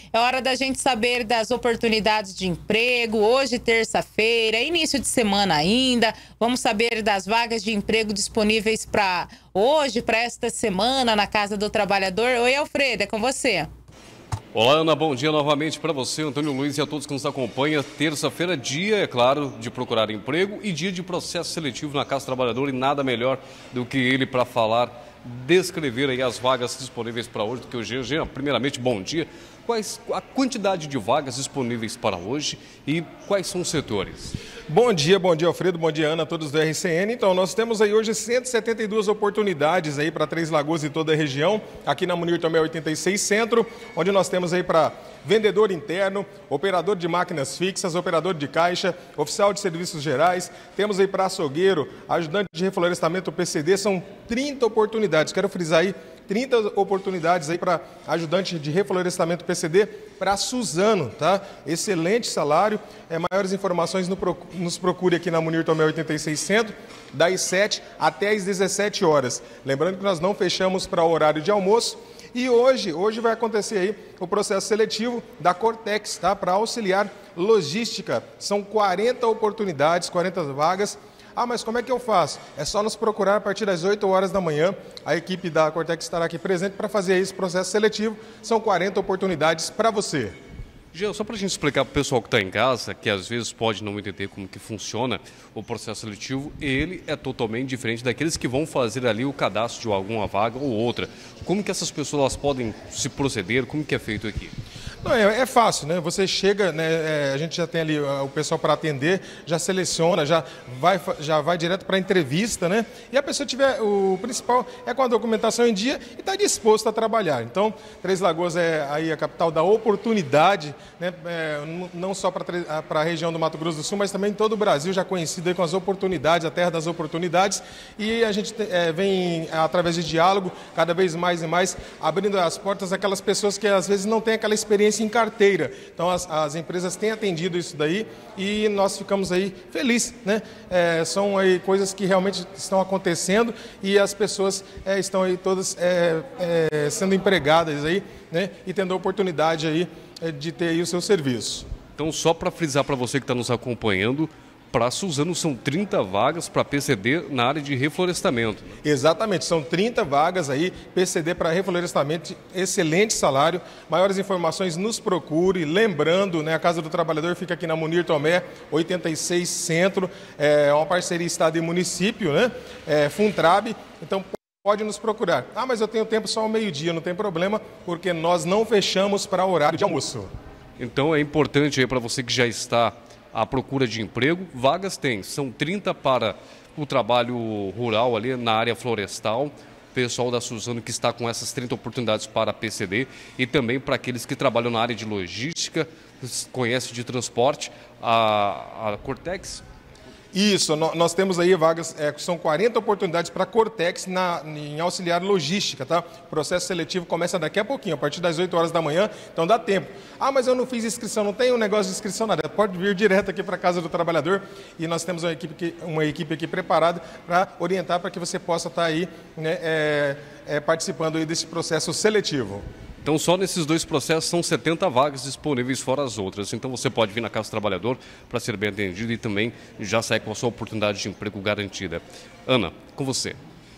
É hora da gente saber das oportunidades de emprego. Hoje, terça-feira, início de semana ainda. Vamos saber das vagas de emprego disponíveis para hoje, para esta semana, na Casa do Trabalhador. Oi, Alfredo, é com você. Olá, Ana, bom dia novamente para você, Antônio Luiz e a todos que nos acompanham. Terça-feira, dia, é claro, de procurar emprego e dia de processo seletivo na Casa do Trabalhador, e nada melhor do que ele para falar, descrever aí as vagas disponíveis para hoje, do que o Jean. Primeiramente, bom dia. Quais a quantidade de vagas disponíveis para hoje e quais são os setores? Bom dia, Alfredo, bom dia, Ana, todos do RCN. Então, nós temos aí hoje 172 oportunidades aí para Três Lagoas e toda a região, aqui na Munir Tomé 86 Centro, onde nós temos aí para vendedor interno, operador de máquinas fixas, operador de caixa, oficial de serviços gerais, temos aí para açougueiro, ajudante de reflorestamento PCD, são 30 oportunidades, quero frisar aí, 30 oportunidades aí para ajudante de reflorestamento PCD para Suzano, tá? Excelente salário. Maiores informações nos procure aqui na Munir Tomé 86 Centro, das 7 até as 17 horas. Lembrando que nós não fechamos para o horário de almoço. E hoje vai acontecer aí o processo seletivo da Cortex, tá? Para auxiliar logística. São 40 oportunidades, 40 vagas. Ah, mas como é que eu faço? É só nos procurar a partir das 8 horas da manhã. A equipe da Cortex estará aqui presente para fazer esse processo seletivo. São 40 oportunidades para você. Jean, só para a gente explicar para o pessoal que está em casa, que às vezes pode não entender como que funciona o processo seletivo, ele é totalmente diferente daqueles que vão fazer ali o cadastro de alguma vaga ou outra. Como que essas pessoas podem se proceder? Como que é feito aqui? Não, é fácil, né? Você chega, né? A gente já tem ali o pessoal para atender, já seleciona, já vai direto para a entrevista, né? E a pessoa tiver, o principal é com a documentação em dia e está disposto a trabalhar. Então, Três Lagoas é aí a capital da oportunidade, né? Não só para a região do Mato Grosso do Sul, mas também em todo o Brasil, já conhecido aí com as oportunidades, a terra das oportunidades. E a gente vem, através de diálogo, cada vez mais e mais, abrindo as portas àquelas pessoas que às vezes não têm aquela experiência em carteira. Então as empresas têm atendido isso daí e nós ficamos aí felizes, né? São aí coisas que realmente estão acontecendo e as pessoas estão aí todas sendo empregadas aí, né? E tendo a oportunidade aí de ter aí o seu serviço. Então, só para frisar para você que está nos acompanhando, para Suzano são 30 vagas para PCD na área de reflorestamento. Exatamente, são 30 vagas aí, PCD para reflorestamento, excelente salário. Maiores informações nos procure. Lembrando, né, a Casa do Trabalhador fica aqui na Munir Tomé, 86 Centro, é uma parceria Estado e município, né? Funtrab, então pode nos procurar. Ah, mas eu tenho tempo só ao meio-dia, não tem problema, porque nós não fechamos para horário de almoço. Então é importante aí para você que já está à procura de emprego, vagas tem, são 30 para o trabalho rural ali na área florestal, pessoal da Suzano que está com essas 30 oportunidades para PCD e também para aqueles que trabalham na área de logística, conhece de transporte, a Cortex. Isso, nós temos aí vagas, são 40 oportunidades para a Cortex em auxiliar logística, tá? O processo seletivo começa daqui a pouquinho, a partir das 8 horas da manhã, então dá tempo. Ah, mas eu não fiz inscrição, não tem um negócio de inscrição, nada. Pode vir direto aqui para a Casa do Trabalhador e nós temos uma equipe aqui preparada para orientar para que você possa estar aí, né, participando aí desse processo seletivo. Então, só nesses dois processos são 70 vagas disponíveis, fora as outras. Então, você pode vir na Casa do Trabalhador para ser bem atendido e também já sair com a sua oportunidade de emprego garantida. Ana, com você.